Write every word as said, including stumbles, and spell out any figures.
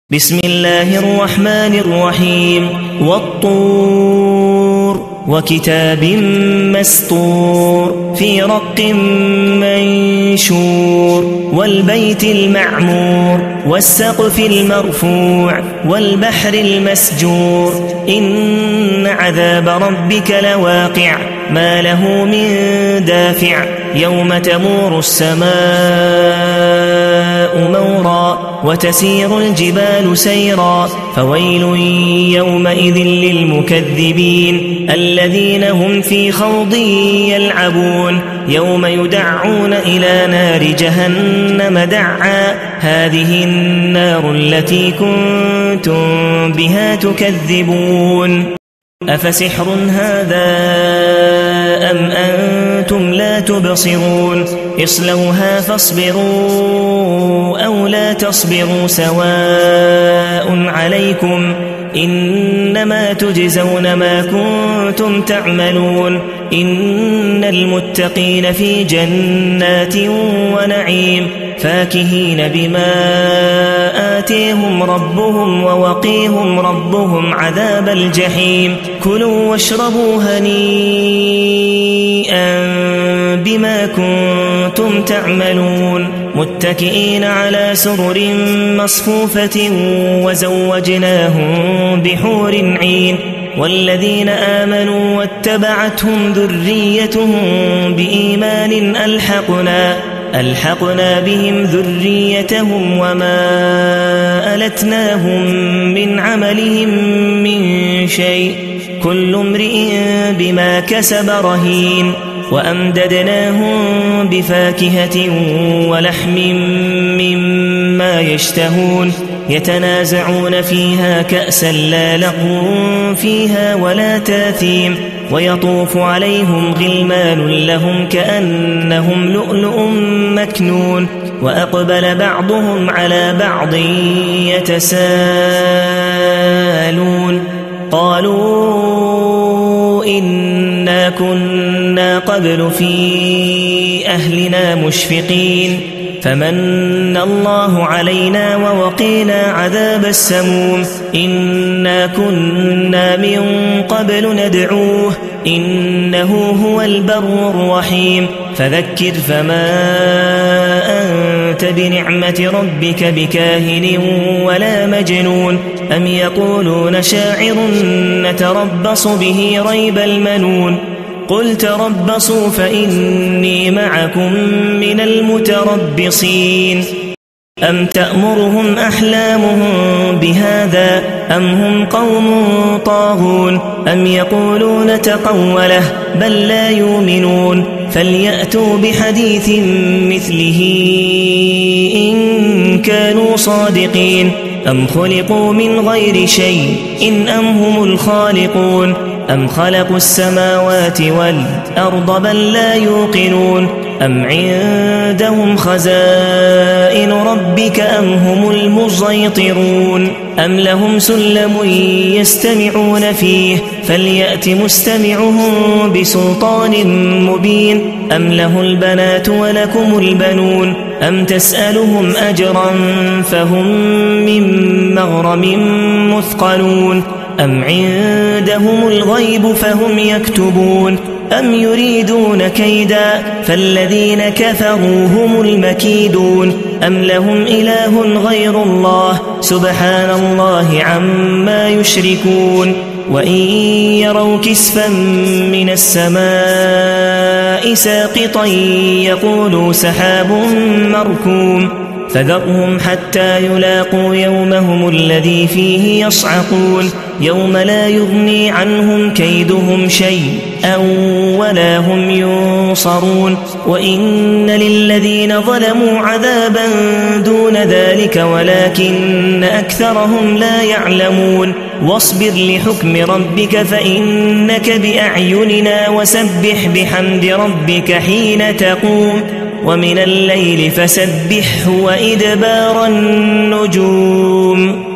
بسم الله الرحمن الرحيم والطور وكتاب مسطور في رق منشور والبيت المعمور والسقف المرفوع والبحر المسجور إن عذاب ربك لواقع ما له من دافع يوم تمور السماء مورا وتسير الجبال سيرا فويل يومئذ للمكذبين الذين هم في خوض يلعبون يوم يدعون إلى نار جهنم دعا هذه النار التي كنتم بها تكذبون أفسحر هذا أم أنتم لا تبصرون اصلوها فاصبروا أو لا تصبروا سواء عليكم إنما تجزون ما كنتم تعملون إن المتقين في جنات ونعيم فاكهين بما آتيهم ربهم ووقيهم ربهم عذاب الجحيم كلوا واشربوا هنيئا بما كنتم تعملون متكئين على سرر مصفوفة وزوجناهم بحور عين والذين آمنوا واتبعتهم ذريتهم بإيمان ألحقنا ألحقنا بهم ذريتهم وما ألتناهم من عملهم من شيء كل امرئ بما كسب رهين وأمددناهم بفاكهة ولحم مما يشتهون يتنازعون فيها كأسا لا لغو فيها ولا تاثيم ويطوف عليهم غلمان لهم كأنهم لؤلؤ مكنون وأقبل بعضهم على بعض يتساءلون قالوا إنا كنا قبل في أهلنا مشفقين فمن الله علينا ووقينا عذاب السموم إنا كنا من قبل ندعوه إنه هو البر الرحيم فذكر فما أنت بنعمة ربك بكاهن ولا مجنون أم يقولون شاعر نتربص به ريب المنون قل تربصوا فإني معكم من المتربصين أم تأمرهم أحلامهم بهذا أم هم قوم طاغون أم يقولون تقوله بل لا يؤمنون فليأتوا بحديث مثله إن كانوا صادقين أم خلقوا من غير شيء إن أم هم الخالقون أم خلقوا السماوات والأرض بل لا يوقنون أم عندهم خزائن ربك أم هم المسيطرون أم لهم سلم يستمعون فيه فليأت مستمعهم بسلطان مبين أم له البنات ولكم البنون أم تسألهم أجرا فهم من مغرم مثقلون أم عندهم الغيب فهم يكتبون أم يريدون كيدا فالذين كفروا هم المكيدون أم لهم إله غير الله سبحان الله عما يشركون وإن يروا كسفا من السماء ساقطا يقولوا سحاب مركوم فذرهم حتى يلاقوا يومهم الذي فيه يصعقون يوم لا يغني عنهم كيدهم شيئا ولا هم ينصرون وإن للذين ظلموا عذابا دون ذلك ولكن أكثرهم لا يعلمون واصبر لحكم ربك فإنك بأعيننا وسبح بحمد ربك حين تقوم ومن الليل فسبحه وإدبار النجوم